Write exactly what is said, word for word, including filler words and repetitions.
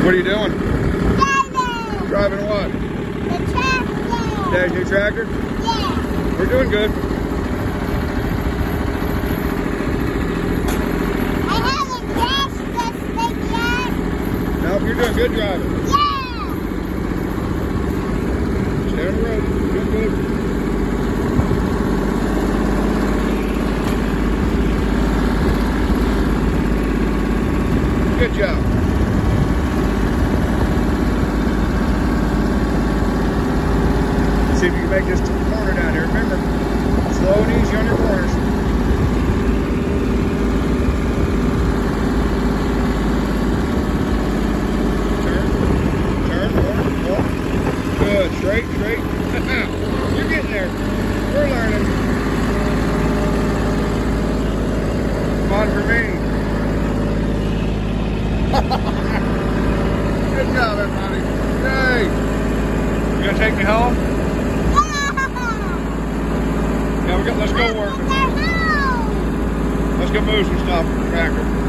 What are you doing? Driving. Driving what? The tractor. Dad's new tractor? Yeah. We're doing good. I haven't crashed this thing yet. Nope, you're doing good driving. Yeah. Stay on the road. Doing good. Good job. See if you can make this corner down here. Remember, slow and easy on your corners. Turn, turn, corner, walk. Good, straight, straight. You're getting there. We're learning. Come on for me. Good job, everybody. Yay! You gonna take me home? Yeah, we got. Let's go work. Let's go move some stuff from the tractor.